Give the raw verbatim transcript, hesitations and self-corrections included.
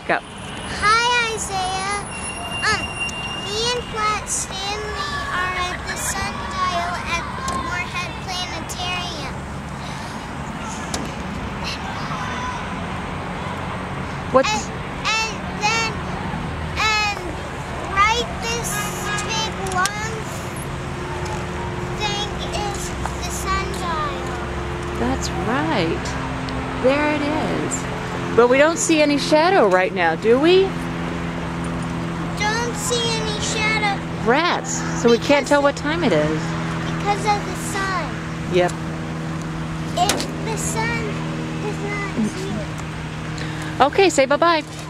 Go. Hi, Isaiah. Um, me and Flat Stanley are at the sundial at Moorhead Planetarium. What's... And, and then, and right this big long thing is the sundial. That's right. There it is. But we don't see any shadow right now, do we? Don't see any shadow. Rats. So we can't tell what time it is. Because of the sun. Yep. If the sun is not here. Okay, say bye-bye.